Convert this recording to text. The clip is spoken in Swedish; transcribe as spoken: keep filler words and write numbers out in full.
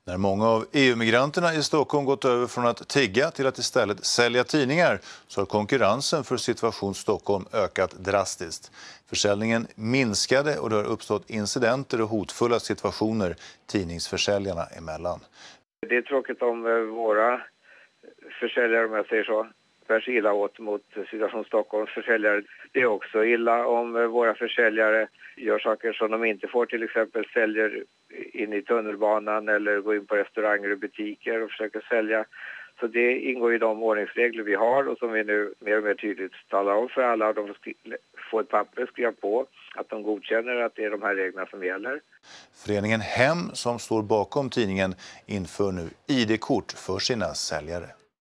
När många av E U-migranterna i Stockholm gått över från att tigga till att istället sälja tidningar så har konkurrensen för Situation Stockholm ökat drastiskt. Försäljningen minskade och det har uppstått incidenter och hotfulla situationer tidningsförsäljarna emellan. Det är tråkigt om våra försäljare, om jag säger så, bär sig illa åt mot Situation Stockholms försäljare. Det är också illa om våra försäljare gör saker som de inte får, till exempel säljer in i tunnelbanan eller går in på restauranger och butiker och försöker sälja. Så det ingår i de ordningsregler vi har och som vi nu mer och mer tydligt talar om för alla. De får ett papper, skriva på att de godkänner att det är de här reglerna som gäller. Föreningen Hem, som står bakom tidningen, inför nu I D-kort för sina säljare.